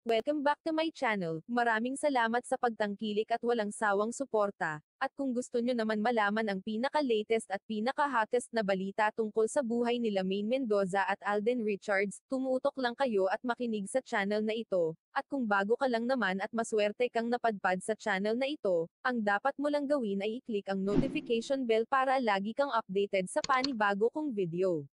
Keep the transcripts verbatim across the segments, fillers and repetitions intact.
Welcome back to my channel. Maraming salamat sa pagtangkilik at walang sawang suporta. At kung gusto nyo naman malaman ang pinaka-latest at pinaka-hottest na balita tungkol sa buhay nila Maine Mendoza at Alden Richards, tumutok lang kayo at makinig sa channel na ito. At kung bago ka lang naman at maswerte kang napadpad sa channel na ito, ang dapat mo lang gawin ay i-click ang notification bell para lagi kang updated sa panibago kong video.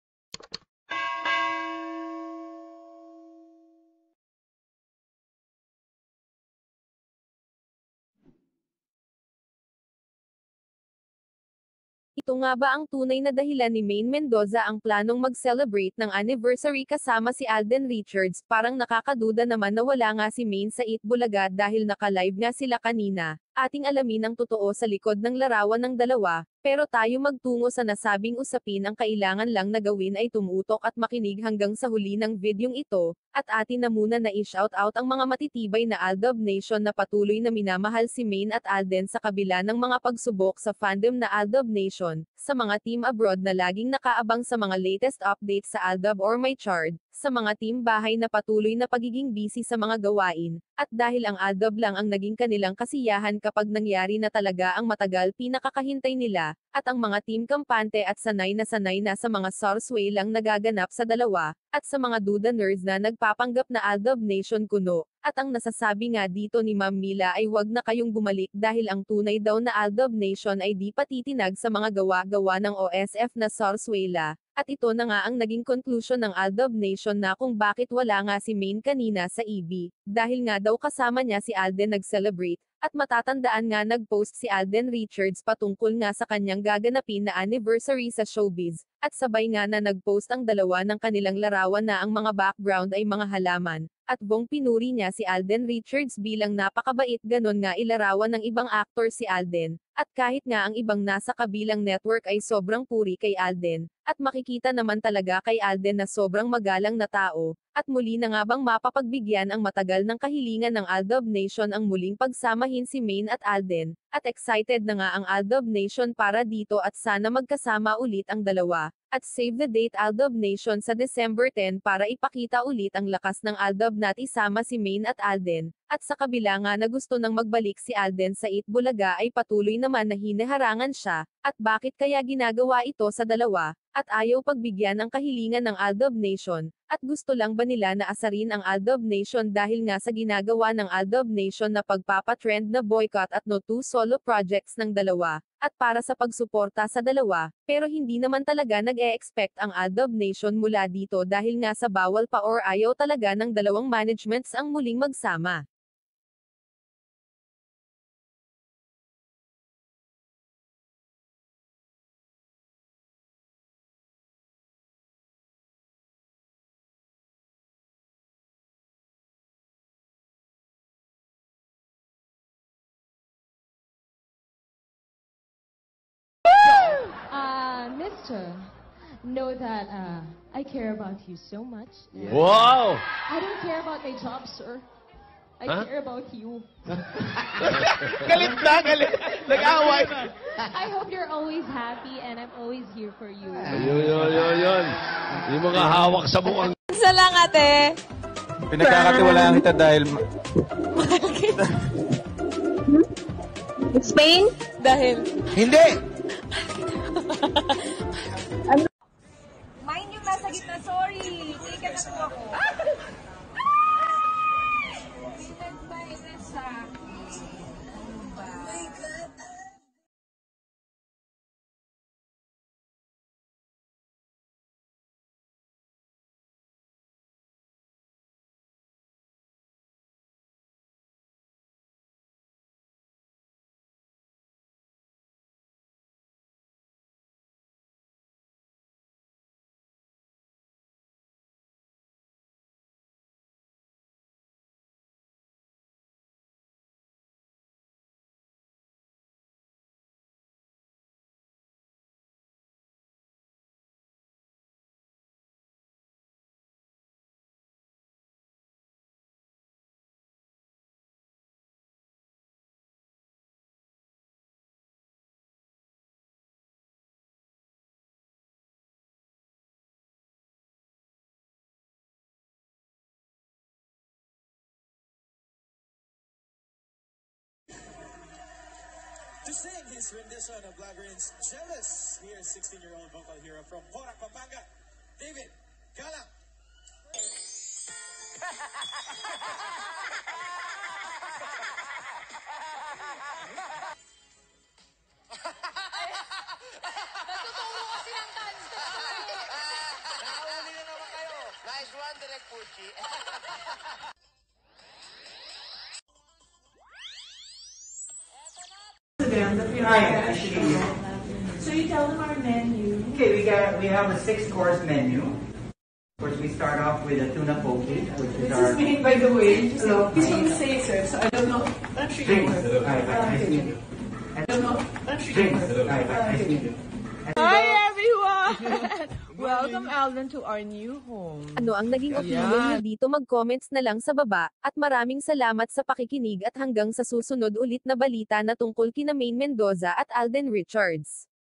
Ito nga ba ang tunay na dahilan ni Maine Mendoza ang planong mag-celebrate ng anniversary kasama si Alden Richards? Parang nakakaduda naman na wala nga si Maine sa Eat Bulaga dahil naka-live nga sila kanina. Ating alamin ang totoo sa likod ng larawan ng dalawa, pero tayo magtungo sa nasabing usapin. Ang kailangan lang na gawin ay tumutok at makinig hanggang sa huli ng videong ito, at atin na muna na i-shout out ang mga matitibay na Aldab Nation na patuloy na minamahal si Maine at Alden sa kabila ng mga pagsubok sa fandom na Aldab Nation, sa mga team abroad na laging nakaabang sa mga latest updates sa Aldab or My Chard, sa mga team bahay na patuloy na pagiging busy sa mga gawain, at dahil ang Aldab lang ang naging kanilang kasiyahan kapag nangyari na talaga ang matagal pinakakahintay nila, at ang mga team kampante at sanay na sanay na sa mga sourceway lang nagaganap sa dalawa, at sa mga duda nerds na nagpapanggap na Aldab Nation kuno. At ang nasasabi nga dito ni Ma'am Mila ay wag na kayong bumalik dahil ang tunay daw na Aldab Nation ay di patitinag sa mga gawa-gawa ng O S F na sourcewayla. At ito na nga ang naging conclusion ng Aldab Nation na kung bakit wala nga si Maine kanina sa E B, dahil nga daw kasama niya si Alden nag-celebrate, at matatandaan nga nag-post si Alden Richards patungkol nga sa kanyang gaganapin na anniversary sa showbiz, at sabay nga na nag-post ang dalawa ng kanilang larawan na ang mga background ay mga halaman, at buong pinuri niya si Alden Richards bilang napakabait. Ganon nga ilarawan ng ibang actor si Alden, at kahit nga ang ibang nasa kabilang network ay sobrang puri kay Alden, at makikita naman talaga kay Alden na sobrang magalang na tao, at muli na nga bang mapapagbigyan ang matagal ng kahilingan ng Aldab Nation ang muling pagsamahin si Maine at Alden, at excited na nga ang Aldab Nation para dito at sana magkasama ulit ang dalawa. At save the date Aldab Nation sa December ten para ipakita ulit ang lakas ng Aldab na't isama si Maine at Alden, at sa kabila nga na gusto nang magbalik si Alden sa Eat Bulaga ay patuloy naman na hinaharangan siya, at bakit kaya ginagawa ito sa dalawa, at ayaw pagbigyan ang kahilingan ng Aldab Nation, at gusto lang ba nila na asarin ang Aldab Nation dahil nga sa ginagawa ng Aldab Nation na pagpapatrend na boycott at no two solo projects ng dalawa, at para sa pagsuporta sa dalawa, pero hindi naman talaga nag-e-expect ang Aldab Nation mula dito dahil nga sa bawal pa or ayaw talaga ng dalawang managements ang muling magsama. Uh, Mister, know that uh, I care about you so much. Wow! I don't care about my job, sir. I Huh? care about you. Galit na, galit. Nag-away. I hope you're always happy and I'm always here for you. Yun, yun, yun, yun. Yung mga hawak sa mukhang... Isa lang, ate. Pinagkakatiwalaan kita dahil... Spain? Dahil... Hindi! Mind yung nasa gitna, sorry. Tika na po ako. Pinagbayad sa akin. Ano ba? to sing his rendition of Blagrin's Jealous. Here's sixteen-year-old vocal hero from Porac, Pampanga, David Galang. Natuturo kasi ng dance. Nakahuli na naman kayo. Nice one, Direk Pucci. Them that we are actually. So you tell them our menu. Okay, we got we have a six course menu. Of course, we start off with a tuna poke, which is This our is me, by the way. Hello. He's from the States, sir, so I don't know. Actually, drinks. don't know. Hi, hi, nice to meet you. I don't know. Actually, Drinks. don't know. Hi, hi, nice to meet you. Hi, everyone! Welcome, Alden, to our new home. Ano ang naging opinion Ayan. niyo dito, mag-comments na lang sa baba, at maraming salamat sa pakikinig at hanggang sa susunod ulit na balita na tungkol kina Maine Mendoza at Alden Richards.